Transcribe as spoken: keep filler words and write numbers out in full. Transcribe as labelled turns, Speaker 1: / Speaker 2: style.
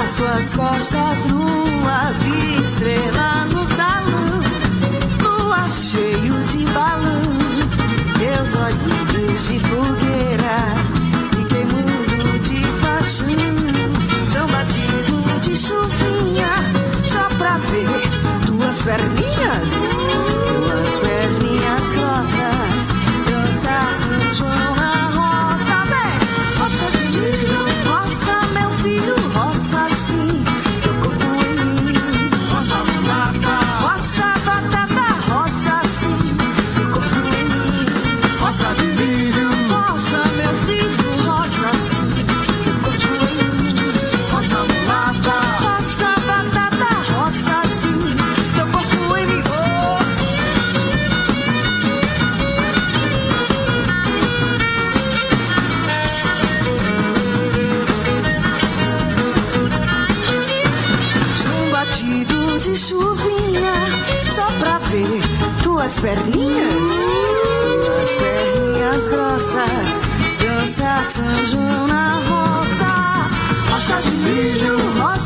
Speaker 1: suas costas nuas, vi estrela no salão, lua cheio de balão, teus olhinhos de fogueira, me queimando de paixão, chão batido de chuvinha, só pra ver tuas perninhas, tuas perninhas grossas, dança São João na roça, vem, roça de milho, roça meu filho, roça sim, teu corpo em mim, roça batata, roça batata, roça sim, teu corpo em mim, roça de milho, roça meu filho, roça sim, teu corpo em mim, roça mulata, roça batata, roça sim, teu corpo em mim, oh. Chão batido de chuvinha, só pra ver tuas perninhas, tuas perninhas grossas, dança São João na roça, roça de milho, roça